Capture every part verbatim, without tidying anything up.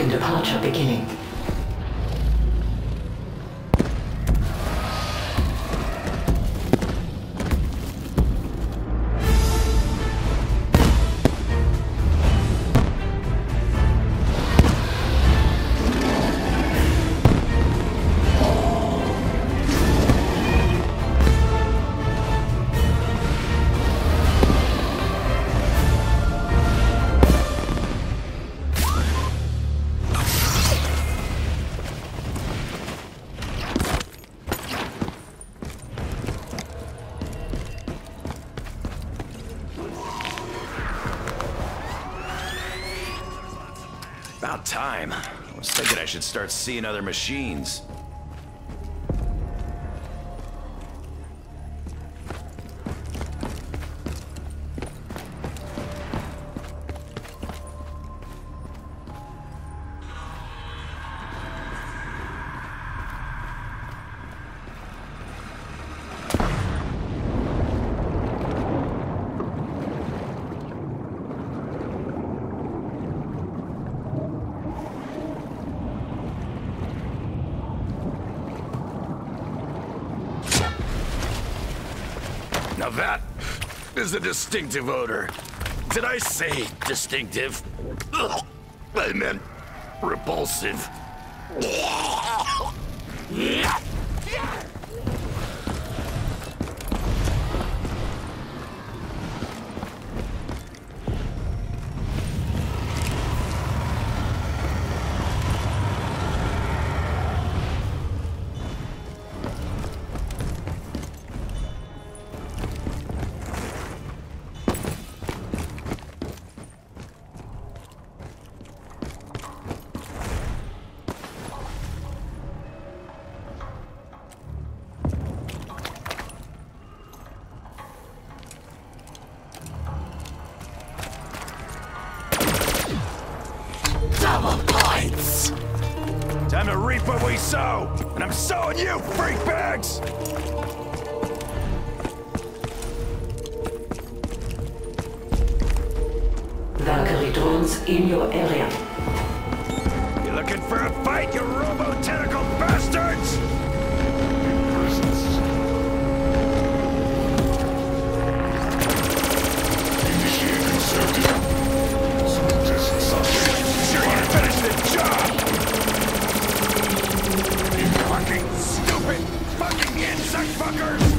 Token departure beginning. About time. I was thinking I should start seeing other machines. Now that is a distinctive odor. Did I say distinctive? Ugh, I meant repulsive. Double points! Time to reap what we sow! And I'm sowing you, freak bags! Valkyrie drones in your area. You looking for a fight, you robo-tentacle bastards? Initiating circuit. Sure you finished the job! You fucking stupid fucking insect fuckers!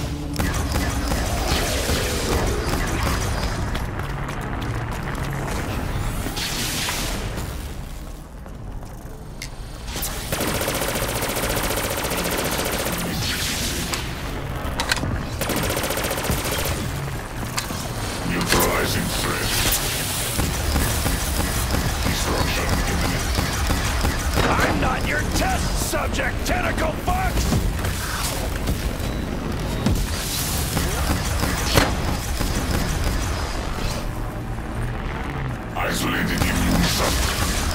Neutralizing threat. Destruction imminent. I'm not your test subject, tentacle fucks! Isolated immune subject.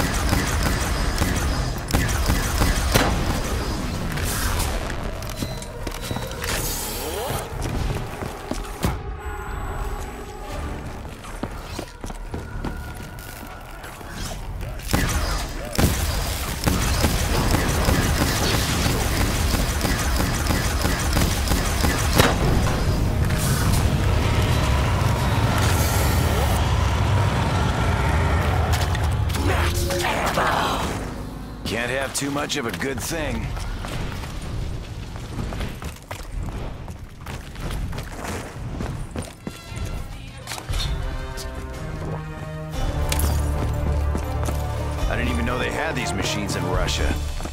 Can't have too much of a good thing. I didn't even know they had these machines in Russia.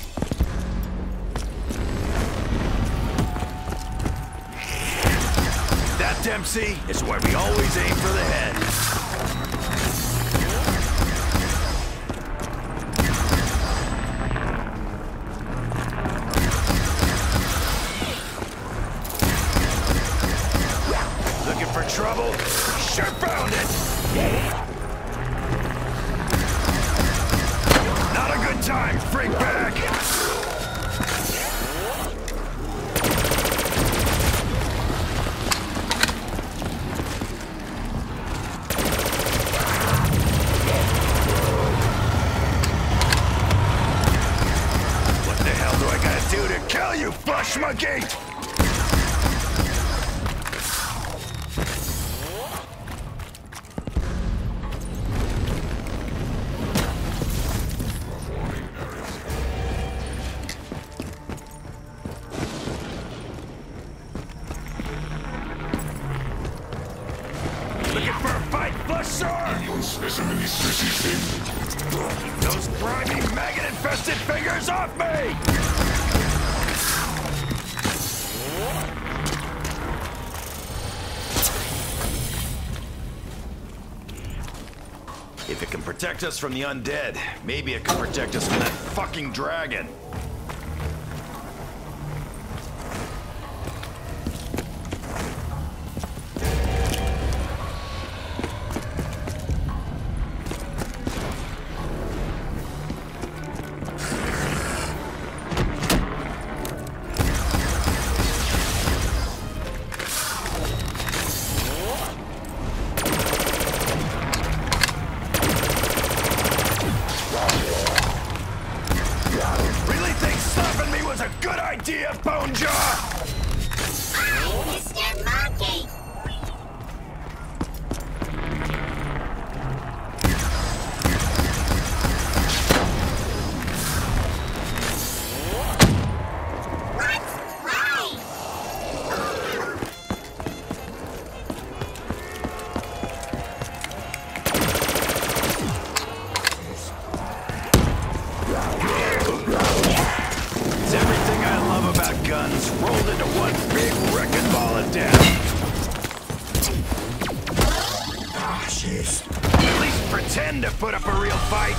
That, Dempsey, is where we always aim for the head. Trouble? Sure found it! Not a good time, freak bag! gate! Looking for a fight, Flushor? Keep those grimy, maggot-infested fingers off me! If it can protect us from the undead, maybe it can protect us from that fucking dragon. Good idea, Bonejaw! Mister Monkey! Let's play! It's everything I love about guns rolled into one big wrecking ball of death. Ah, jeez. At least pretend to put up a real fight.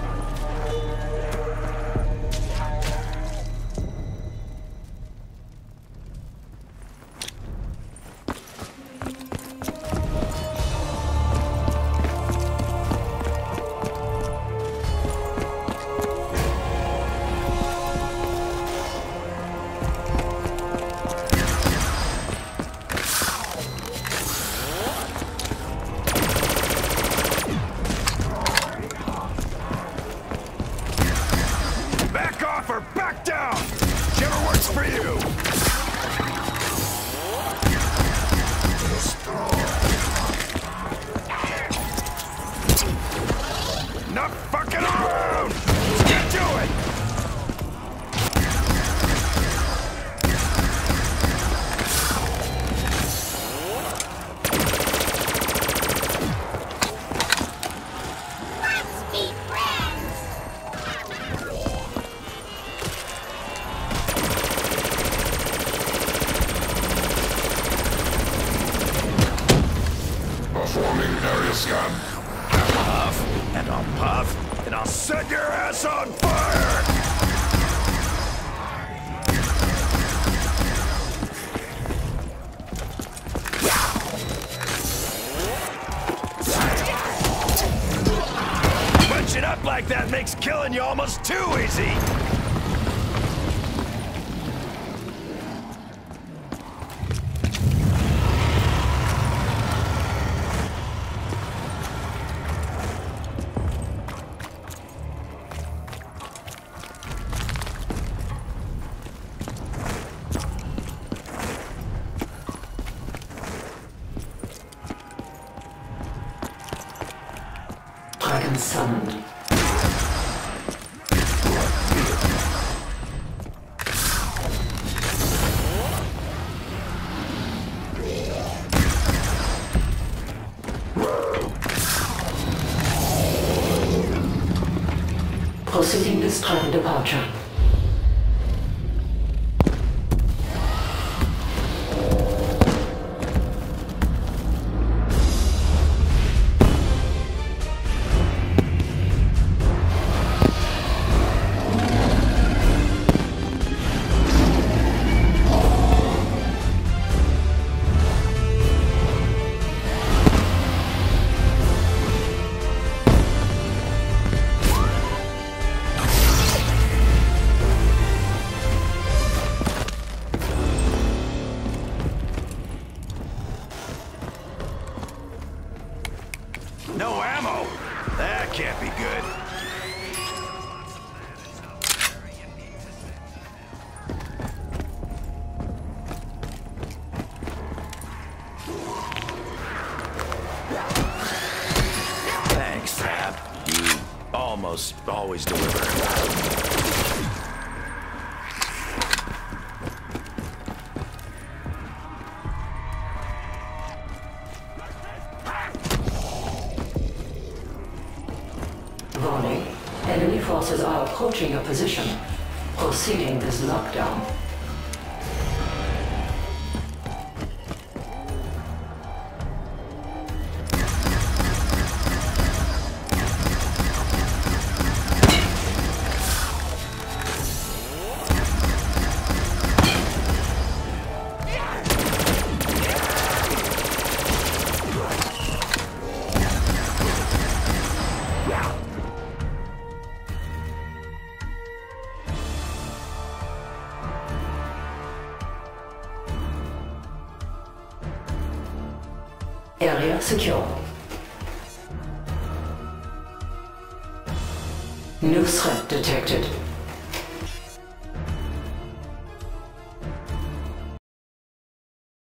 Back off or back down! Whichever works for you! Enough fucking around! Let's get to it! Let's be friends! Performing area scan. Puff, and I'll puff, and I'll set your ass on fire! Bunching up like that makes killing you almost too easy! Dragon summoned. Proceeding with dragon departure. No ammo? That can't be good. Thanks, Sap. You almost always deliver. Warning. Enemy forces are approaching your position. Proceeding this lockdown. Area secure. New threat detected.